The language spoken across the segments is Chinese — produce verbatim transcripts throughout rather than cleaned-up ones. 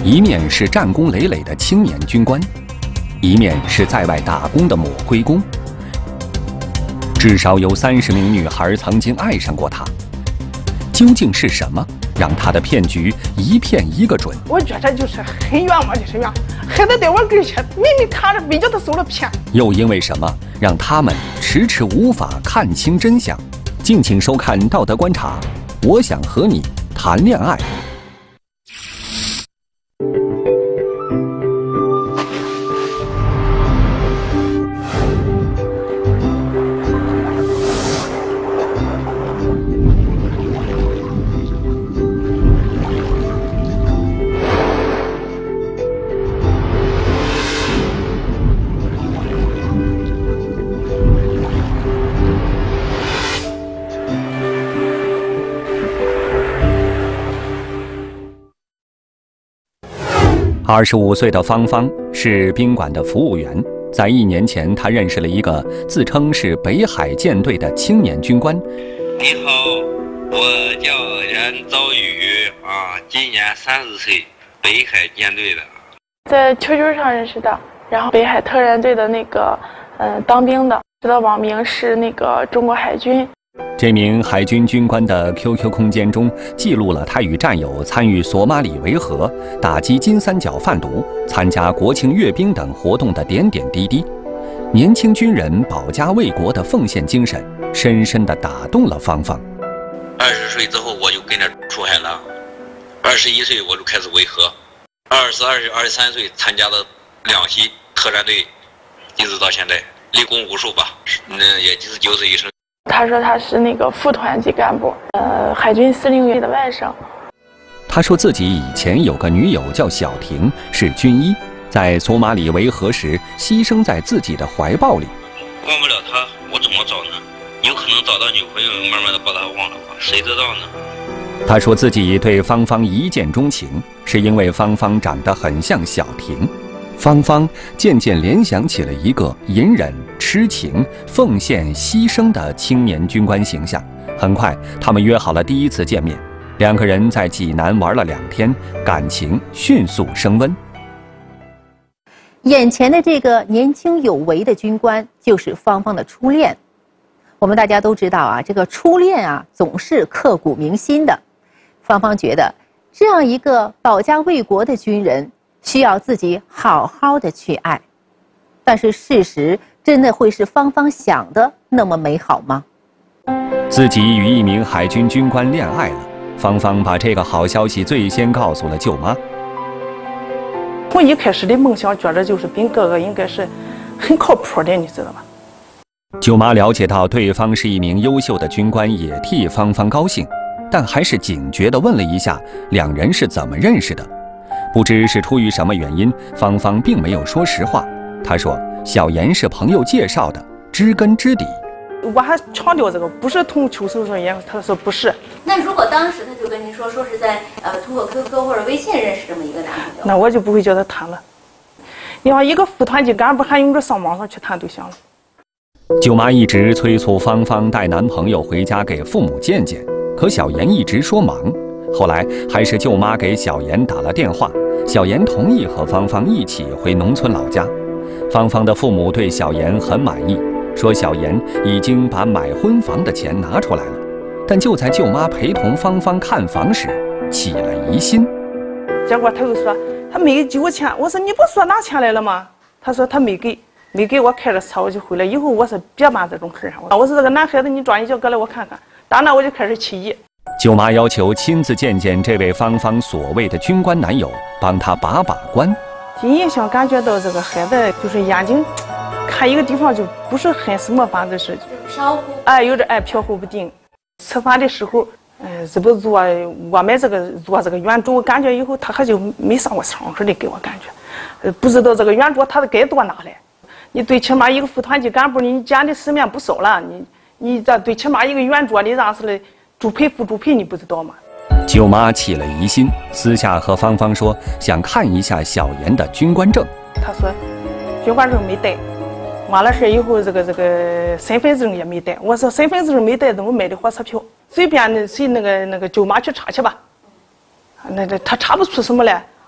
一面是战功累累的青年军官，一面是在外打工的抹灰工。至少有三十名女孩曾经爱上过他。究竟是什么让他的骗局一骗一个准？ 我觉得就是很冤枉，就是冤。孩子在我跟前，明明看着比较他受了骗。 又因为什么让他们迟迟无法看清真相？敬请收看《道德观察》，我想和你谈恋爱。二十五岁的芳芳是宾馆的服务员。在一年前，她认识了一个自称是北海舰队的青年军官。 你好，我叫任兆宇啊，今年三十岁，北海舰队的。 在 Q Q 上认识的，然后北海特战队的那个，呃，当兵的，知道网名是那个中国海军。 这名海军军官的 Q Q 空间中记录了他与战友参与索马里维和、打击金三角贩毒、参加国庆阅兵等活动的点点滴滴。年轻军人保家卫国的奉献精神，深深地打动了芳芳。 二十岁之后我就跟着出海了，二十一岁我就开始维和，二十二岁、二十三岁参加了两栖特战队，一直到现在立功无数吧，那也就是九死一生。 他说他是那个副团级干部，呃，海军司令员的外甥。 他说自己以前有个女友叫小婷，是军医，在索马里维和时牺牲在自己的怀抱里。 忘不了他，我怎么找呢？有可能找到女朋友，慢慢的把他忘了吧，谁知道呢？ 他说自己对芳芳一见钟情，是因为芳芳长得很像小婷。芳芳渐渐联想起了一个隐忍、痴情、奉献、牺牲的青年军官形象。很快，他们约好了第一次见面，两个人在济南玩了两天，感情迅速升温。 眼前的这个年轻有为的军官，就是芳芳的初恋。我们大家都知道啊，这个初恋啊，总是刻骨铭心的。芳芳觉得，这样一个保家卫国的军人，需要自己好好的去爱，但是事实真的会是芳芳想的那么美好吗？ 自己与一名海军军官恋爱了，芳芳把这个好消息最先告诉了舅妈。 我一开始的梦想觉得就是兵哥哥应该是很靠谱的，你知道吧？ 舅妈了解到对方是一名优秀的军官，也替芳芳高兴，但还是警觉地问了一下两人是怎么认识的。不知是出于什么原因，芳芳并没有说实话。她说小严是朋友介绍的，知根知底。 我还强调这个不是同秋手上烟，他说不是。 那如果当时他就跟您说，说是在呃通过 Q Q 或者微信认识这么一个男朋友， 那我就不会叫他谈了。你看一个副团级干部还用着上网上去谈对象了。 舅妈一直催促芳芳带男朋友回家给父母见见，可小严一直说忙。后来还是舅妈给小严打了电话，小严同意和芳芳一起回农村老家。芳芳的父母对小严很满意，说小严已经把买婚房的钱拿出来了。但就在舅妈陪同芳芳看房时，起了疑心。 结果他又说他没给我钱，我说你不说拿钱来了吗？他说他没给，没给我开着车我就回来。以后我说别办这种事啊！我说这个男孩子你抓一脚搁来我看看。当然我就开始起疑。 舅妈要求亲自见见这位芳芳所谓的军官男友，帮他把把关。 第一印象感觉到这个孩子就是眼睛看一个地方就不是很什么，反正是飘忽， 哎，有点哎飘忽不定。吃饭的时候，嗯、呃，是不是做我们这个做这个圆桌，感觉以后他还就没上过秤似的，给我感觉，呃，不知道这个圆桌他该多拿来。你最起码一个副团级干部，你见的世面不少了，你你这最起码一个圆桌，你让是的主陪副主陪，你不知道吗？ 舅妈起了疑心，私下和芳芳说想看一下小严的军官证。 他说军官证没带，完了事以后这个这个身份证也没带。我说身份证没带怎么买的火车票？随便那谁那个那个舅妈去查去吧。那个他查不出什么来，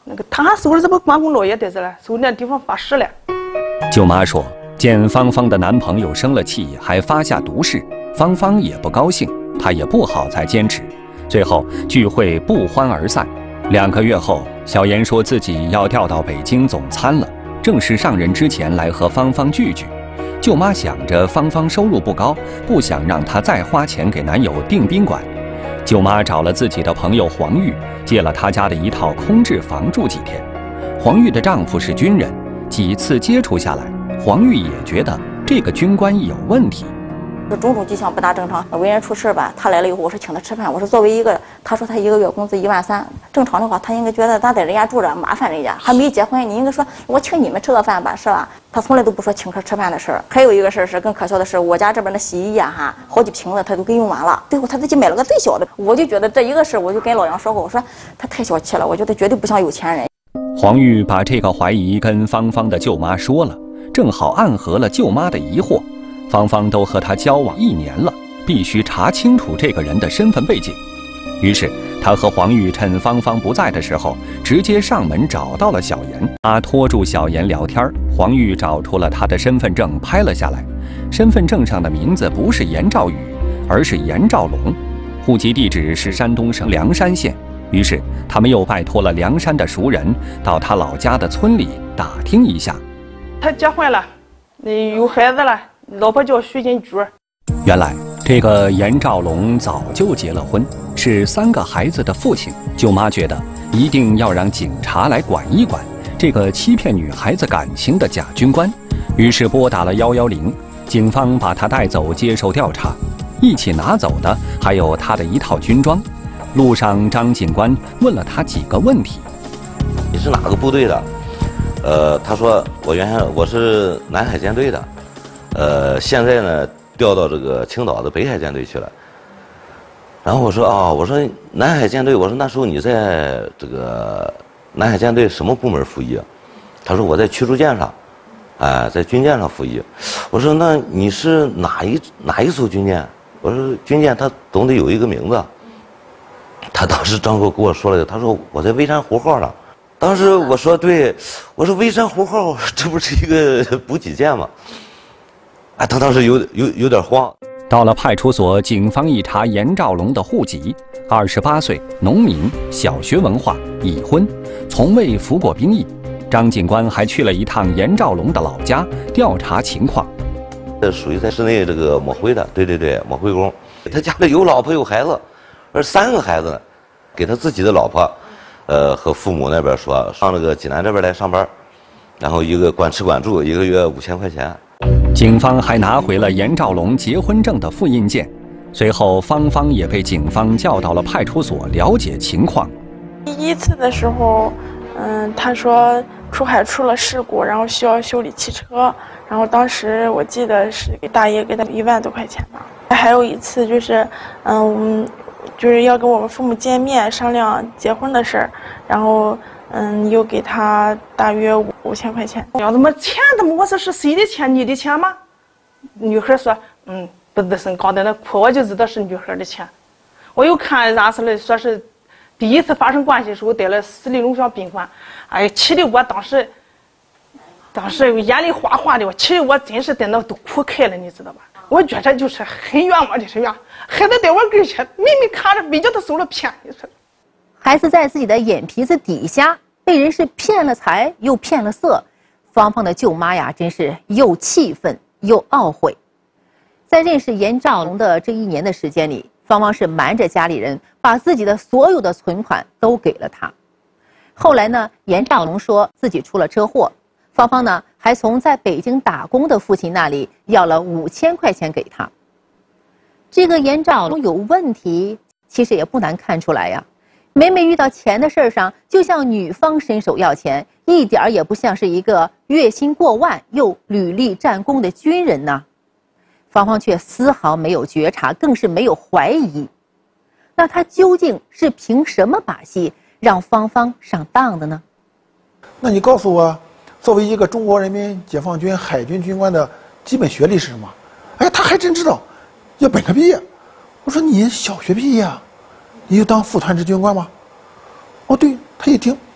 那个他收拾这不关公落叶得着了，收那地方发誓了。 舅妈说，见芳芳的男朋友生了气，还发下毒誓，芳芳也不高兴，她也不好再坚持，最后聚会不欢而散。两个月后，小妍说自己要调到北京总参了，正式上任之前来和芳芳聚聚。舅妈想着芳芳收入不高，不想让她再花钱给男友订宾馆。舅妈找了自己的朋友黄玉，借了他家的一套空置房住几天。黄玉的丈夫是军人，几次接触下来，黄玉也觉得这个军官有问题。 说种种迹象不大正常，为人处事吧，他来了以后，我是请他吃饭，我说作为一个，他说他一个月工资一万三，正常的话，他应该觉得咱在人家住着麻烦人家，还没结婚，你应该说我请你们吃个饭吧，是吧？他从来都不说请客吃饭的事儿。还有一个事儿是更可笑的是，我家这边的洗衣液哈，好几瓶子他都给用完了，最后他自己买了个最小的。我就觉得这一个事儿，我就跟老杨说过，我说他太小气了，我觉得绝对不像有钱人。 黄玉把这个怀疑跟芳芳的舅妈说了，正好暗合了舅妈的疑惑。芳芳都和他交往一年了，必须查清楚这个人的身份背景。于是他和黄玉趁芳芳不在的时候，直接上门找到了小妍。他拖住小妍聊天，黄玉找出了他的身份证拍了下来。身份证上的名字不是严兆宇，而是严兆龙，户籍地址是山东省凉山县。于是他们又拜托了凉山的熟人，到他老家的村里打听一下。 他结婚了，有孩子了，老婆叫徐金菊。 原来这个严兆龙早就结了婚，是三个孩子的父亲。舅妈觉得一定要让警察来管一管这个欺骗女孩子感情的假军官，于是拨打了一一零，警方把他带走接受调查。一起拿走的还有他的一套军装。路上张警官问了他几个问题： 你是哪个部队的？呃，他说我原先我是南海舰队的，呃，现在呢调到这个青岛的北海舰队去了。然后我说啊、哦，我说南海舰队，我说那时候你在这个南海舰队什么部门服役？他说我在驱逐舰上，哎、呃，在军舰上服役。我说那你是哪一哪一艘军舰？我说军舰它总得有一个名字。他当时张口跟我说了，他说我在微山湖号上。当时我说对，我说微山湖号这不是一个补给舰吗？哎，他当时有有有点慌。 到了派出所，警方一查严兆龙的户籍，二十八岁，农民，小学文化，已婚，从未服过兵役。张警官还去了一趟严兆龙的老家调查情况。 这属于在市内这个抹灰的，对对对，抹灰工。他家里有老婆有孩子，而三个孩子呢，给他自己的老婆，呃，和父母那边说上那个济南这边来上班，然后一个管吃管住，一个月五千块钱。 警方还拿回了严兆龙结婚证的复印件。随后，芳芳也被警方叫到了派出所了解情况。 第一次的时候，嗯，他说出海出了事故，然后需要修理汽车，然后当时我记得是给大爷给他一万多块钱吧。还有一次就是，嗯，就是要跟我们父母见面商量结婚的事儿，然后嗯，又给他大约五五千块钱。 要怎么钱？他们我说是谁的钱？你的钱吗？女孩说，嗯，不吱声，搞得那哭，我就知道是女孩的钱。我又看啥事了，说是第一次发生关系的时候待了市里龙翔宾馆，哎呀，气得我当时，当时眼泪哗哗的，我气得我真是在那都哭开了，你知道吧？我觉得就是很冤枉的是冤，孩子在我跟前，明明看着没叫他受了骗，你说。 孩子在自己的眼皮子底下被人是骗了财又骗了色，芳芳的舅妈呀，真是又气愤又懊悔。在认识严兆龙的这一年的时间里，芳芳是瞒着家里人，把自己的所有的存款都给了他。后来呢，严兆龙说自己出了车祸，芳芳呢还从在北京打工的父亲那里要了五千块钱给他。这个严兆龙有问题，其实也不难看出来呀。每每遇到钱的事儿上，就向女方伸手要钱，一点儿也不像是一个月薪过万又屡立战功的军人呢。芳芳却丝毫没有觉察，更是没有怀疑。那他究竟是凭什么把戏让芳芳上当的呢？ 那你告诉我，作为一个中国人民解放军海军军官的基本学历是什么？哎，他还真知道，要本科毕业。我说你小学毕业啊？你就当副团职军官吗？哦，对，他一听，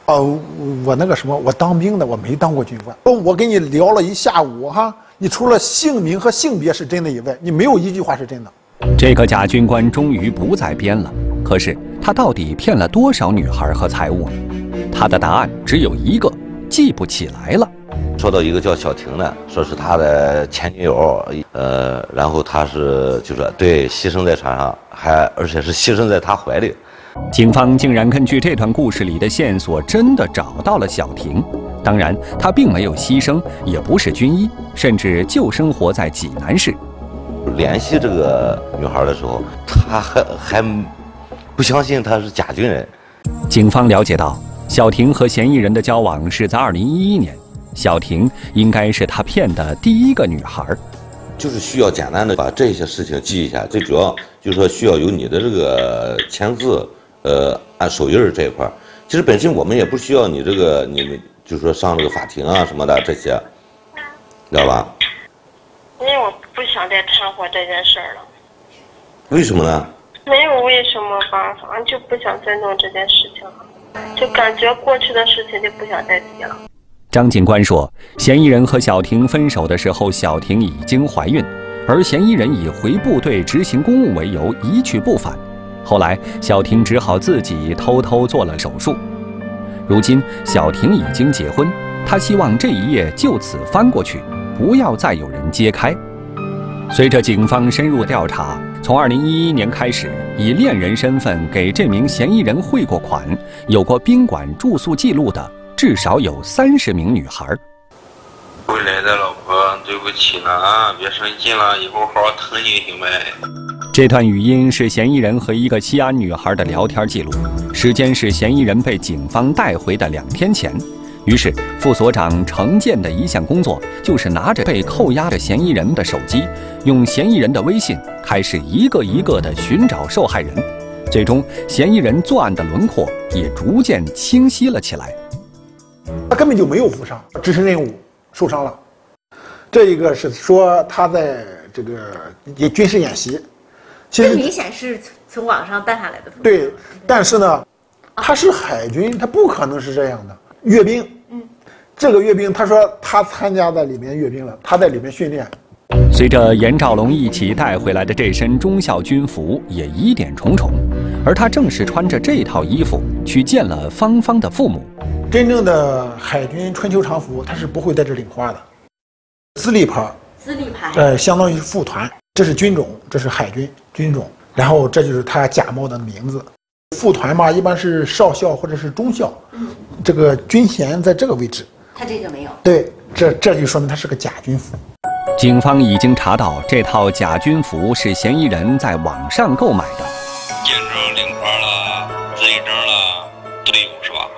哦，我那个什么，我当兵的，我没当过军官。哦，我跟你聊了一下午哈，你除了姓名和性别是真的以外，你没有一句话是真的。 这个假军官终于不再编了，可是他到底骗了多少女孩和财物呢？他的答案只有一个，记不起来了。 说到一个叫小婷的，说是他的前女友，呃，然后他是就说对牺牲在船上，还而且是牺牲在他怀里。 警方竟然根据这段故事里的线索，真的找到了小婷。当然，她并没有牺牲，也不是军医，甚至就生活在济南市。 联系这个女孩的时候，他还还不相信她是假军人。 警方了解到，小婷和嫌疑人的交往是在二零一一年，小婷应该是他骗的第一个女孩。 就是需要简单的把这些事情记一下，最主要就是说需要有你的这个签字，呃，按手印这一块。其实本身我们也不需要你这个，你们就是说上这个法庭啊什么的这些，知道吧？ 因为我不想再掺和这件事儿了。 为什么呢？ 没有为什么吧，反正就不想再弄这件事情了，就感觉过去的事情就不想再提了。 张警官说，嫌疑人和小婷分手的时候，小婷已经怀孕，而嫌疑人以回部队执行公务为由一去不返。后来，小婷只好自己偷偷做了手术。如今，小婷已经结婚，她希望这一页就此翻过去，不要再有人揭开。随着警方深入调查，从二零一一年开始，以恋人身份给这名嫌疑人汇过款、有过宾馆住宿记录的，至少有三十名女孩。 未来的老婆，对不起了啊，别生气了，以后好好疼你，行没？ 这段语音是嫌疑人和一个西安女孩的聊天记录，时间是嫌疑人被警方带回的两天前。于是，副所长程建的一项工作就是拿着被扣押的嫌疑人的手机，用嫌疑人的微信开始一个一个的寻找受害人。最终，嫌疑人作案的轮廓也逐渐清晰了起来。 他根本就没有负伤，执行任务受伤了。这一个是说他在这个也军事演习，其实明显是从网上带下来的。 对，但是呢，他是海军，他不可能是这样的。阅兵，嗯，这个阅兵，他说他参加在里面阅兵了，他在里面训练。 随着严兆龙一起带回来的这身中校军服也疑点重重，而他正是穿着这套衣服去见了芳芳的父母。 真正的海军春秋常服，他是不会在这领花的。资历牌， 资历牌， 呃，相当于是副团，这是军种，这是海军军种，然后这就是他假冒的名字。副团嘛，一般是少校或者是中校，嗯，这个军衔在这个位置， 他这个没有。 对，这这就说明他是个假军服。 警方已经查到这套假军服是嫌疑人在网上购买的。 验证领牌了，资历证了，都有是吧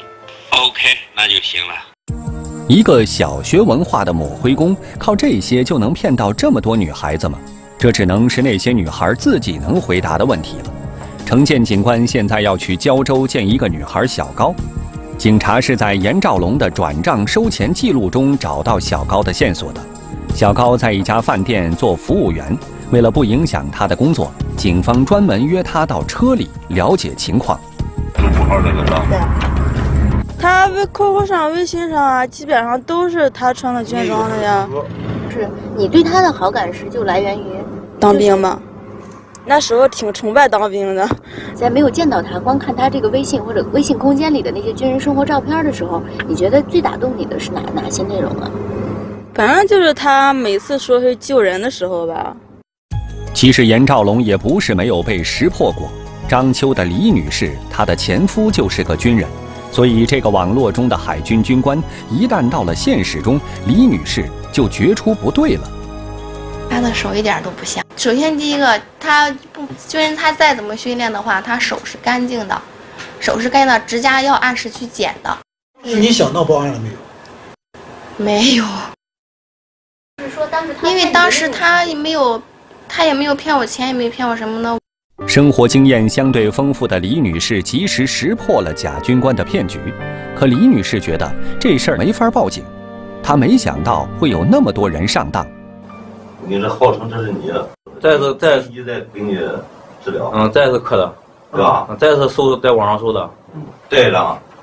？OK， 那就行了。 一个小学文化的抹灰工，靠这些就能骗到这么多女孩子吗？这只能是那些女孩自己能回答的问题了。程建警官现在要去胶州见一个女孩小高，警察是在严兆龙的转账收钱记录中找到小高的线索的。小高在一家饭店做服务员，为了不影响他的工作，警方专门约他到车里了解情况。 支付号这个账。 对。他微 Q Q 上、微信上啊，基本上都是他穿的军装的呀。 是你对他的好感是就来源于当兵吧？那时候挺崇拜当兵的。 在没有见到他，光看他这个微信或者微信空间里的那些军人生活照片的时候，你觉得最打动你的是哪哪些内容啊？ 反正就是他每次说是救人的时候吧。 其实严兆龙也不是没有被识破过。章丘的李女士，她的前夫就是个军人，所以这个网络中的海军军官，一旦到了现实中，李女士就觉出不对了。 他的手一点都不像。首先，第一个，他不军人，他再怎么训练的话，他手是干净的，手是干净的，指甲要按时去剪的。 你想到报案了没有？ 没有。就是说，当时因为当时他也没有，他也没有骗我钱，也没有骗我什么的。 生活经验相对丰富的李女士及时识破了假军官的骗局，可李女士觉得这事儿没法报警，她没想到会有那么多人上当。 你这号称这是你的， 这是这一在给你治疗， 嗯，这是刻的， 对吧？ 这是搜在网上搜的， 这张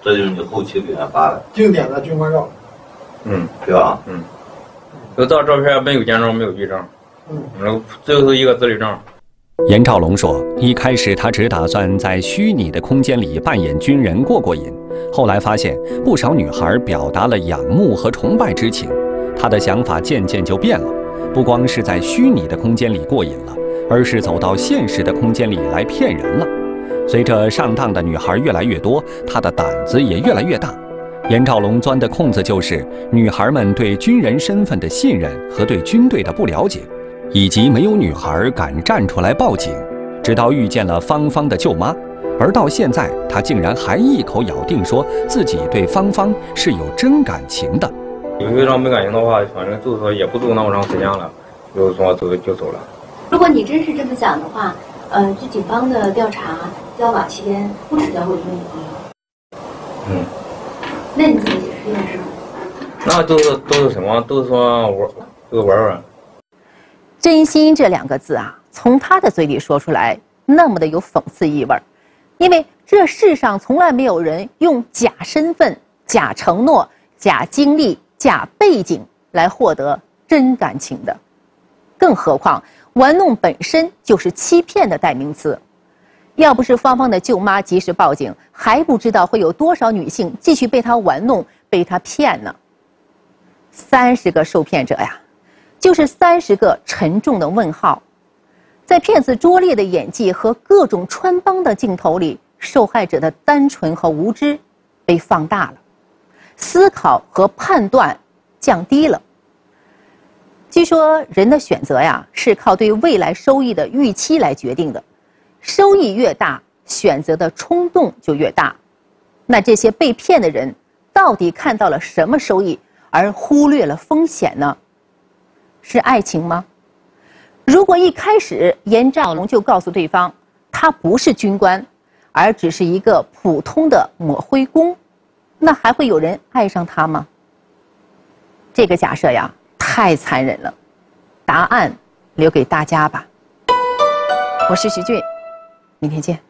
这就是你后期给人发的经典的军官照。 嗯， 对吧？ 嗯，有照照片没有肩章，没有臂章，嗯，然后最后一个自律证。 严兆龙说，一开始他只打算在虚拟的空间里扮演军人过过瘾，后来发现不少女孩表达了仰慕和崇拜之情，他的想法渐渐就变了，不光是在虚拟的空间里过瘾了，而是走到现实的空间里来骗人了。随着上当的女孩越来越多，他的胆子也越来越大。严兆龙钻的空子就是女孩们对军人身份的信任和对军队的不了解，以及没有女孩敢站出来报警。直到遇见了芳芳的舅妈，而到现在，他竟然还一口咬定说自己对芳芳是有真感情的。 有一张没感情的话，反正就是说也不住那么长时间了，就是说走就走了。 如果你真是这么想的话，呃，据警方的调查，交往期间不止交过一个女朋友。 嗯。 那你怎么解释这件事？ 那都是都是什么？都是说玩，都是玩玩。 真心这两个字啊，从他的嘴里说出来，那么的有讽刺意味儿。因为这世上从来没有人用假身份、假承诺、假经历、假背景来获得真感情的。更何况，玩弄本身就是欺骗的代名词。要不是芳芳的舅妈及时报警，还不知道会有多少女性继续被他玩弄、被他骗呢。三十个受骗者呀，就是三十个沉重的问号。在骗子拙劣的演技和各种穿帮的镜头里，受害者的单纯和无知被放大了，思考和判断降低了。据说人的选择呀，是靠对未来收益的预期来决定的。收益越大，选择的冲动就越大。那这些被骗的人到底看到了什么收益，而忽略了风险呢？是爱情吗？如果一开始严兆龙就告诉对方，他不是军官，而只是一个普通的抹灰工，那还会有人爱上他吗？这个假设呀，太残忍了。答案留给大家吧。我是徐俊。明天见。